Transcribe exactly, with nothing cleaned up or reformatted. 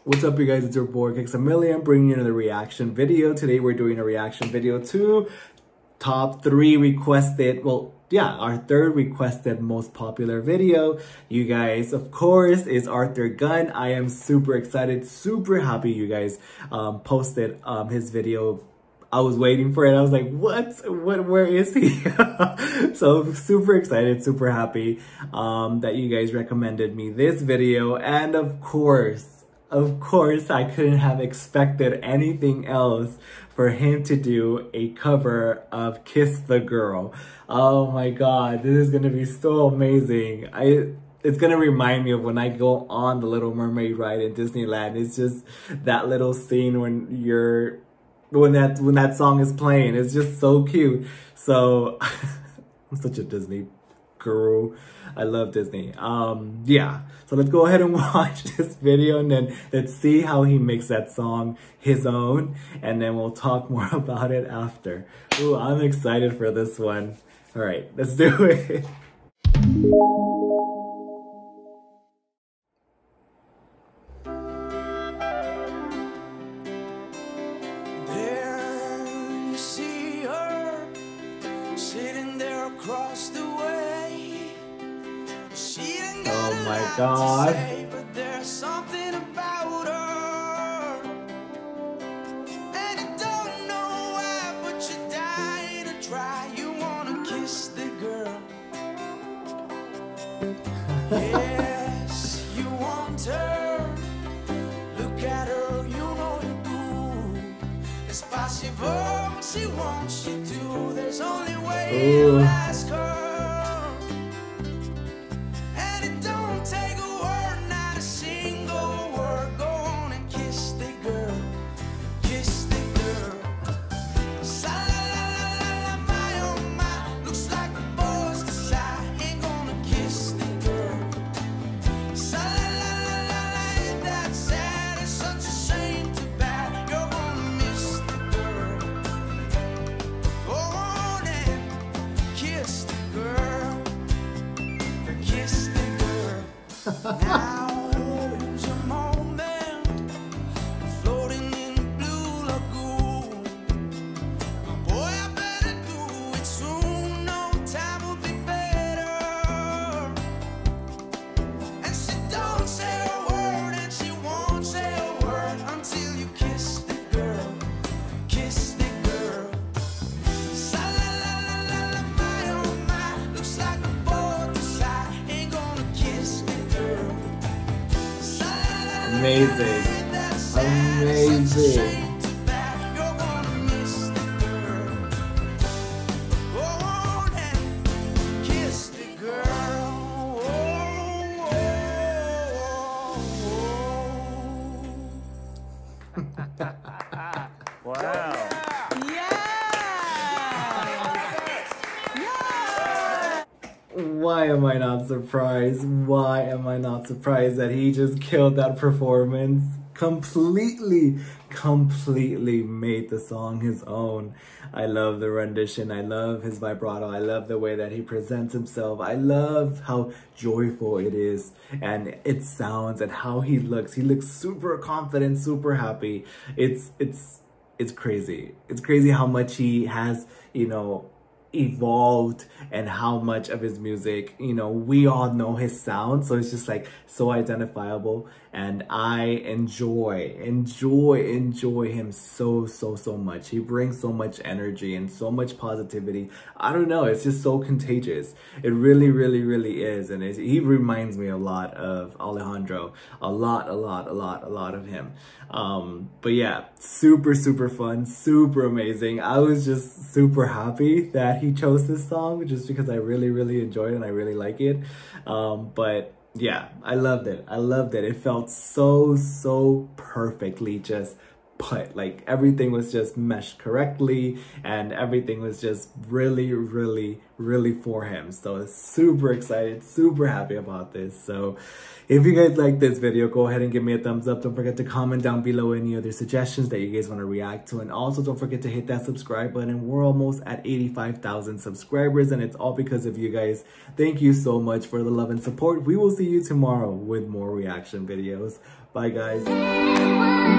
What's up, you guys? It's your boy Kixamillion bringing you another reaction video. Today we're doing a reaction video to top three requested, well, yeah, our third requested most popular video. You guys, of course, is Arthur Gunn. I am super excited, super happy you guys um, posted um, his video. I was waiting for it. I was like, what? What? Where is he? So super excited, super happy um, that you guys recommended me this video. And of course, Of course, I couldn't have expected anything else for him to do a cover of Kiss the Girl. Oh my god, this is gonna be so amazing. I it's gonna remind me of when I go on the Little Mermaid ride in Disneyland. It's just that little scene when you're when that when that song is playing. It's just so cute. So I'm such a Disney guru. I love Disney. Um, yeah. So let's go ahead and watch this video and then let's see how he makes that song his own. And then we'll talk more about it after. Ooh, I'm excited for this one. All right, let's do it. There you see her sitting there across the way. She didn't got Oh my a lot god. to say, but there's something about her. And you don't know why, but you're dying to try. You wanna kiss the girl. Yes, you want her. Look at her, you know you do. It's possible she wants you to. There's only way Ooh. you ask her. Take a word, not a single word. Go on and kiss the girl. Kiss the girl. Sa la la la la, my oh my. Looks like the boys decide ain't gonna kiss the girl. Sa la la la la, ain't that sad? It's such a shame, too bad. You're gonna miss the girl. Go on and kiss the girl. Kiss the girl. Now's your moment, floating in the blue lagoon. Boy, I better do it soon. No time will be better. And she don't say a word, and she won't say a word until you kiss the girl. Kiss the girl. Sa la la la la la, my oh my. Looks like a boy decide ain't gonna kiss the girl. Amazing. Amazing. Wow. Why am I not surprised? Why am I not surprised that he just killed that performance? Completely, completely made the song his own. I love the rendition. I love his vibrato. I love the way that he presents himself. I love how joyful it is and it sounds and how he looks. He looks super confident, super happy. It's, it's, it's crazy. It's crazy how much he has, you know, evolved and how much of his music, you know, we all know his sound, so it's just like so identifiable, and I enjoy enjoy enjoy him so so so much. He brings so much energy and so much positivity. I don't know, it's just so contagious. It really really really is, and it's, he reminds me a lot of Alejandro, a lot a lot a lot a lot of him. Um but yeah, super super fun, super amazing. I was just super happy that he chose this song just because I really really enjoy it and I really like it. Um but yeah, I loved it. I loved it. It felt so so perfectly just put. Like everything was just meshed correctly and everything was just really really really for him. So super excited, super happy about this. So if you guys like this video, go ahead and give me a thumbs up. Don't forget to comment down below any other suggestions that you guys want to react to, and also don't forget to hit that subscribe button. We're almost at eighty-five thousand subscribers and it's all because of you guys. Thank you so much for the love and support. We will see you tomorrow with more reaction videos. Bye. Bye, guys.